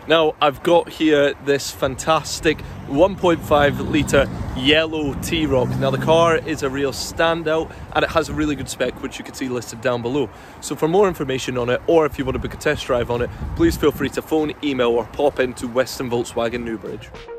Now I've got here this fantastic 1.5 litre yellow T-Roc. Now the car is a real standout and it has a really good spec which you can see listed down below. So for more information on it, or if you want to book a test drive on it, please feel free to phone, email or pop into Western Volkswagen Newbridge.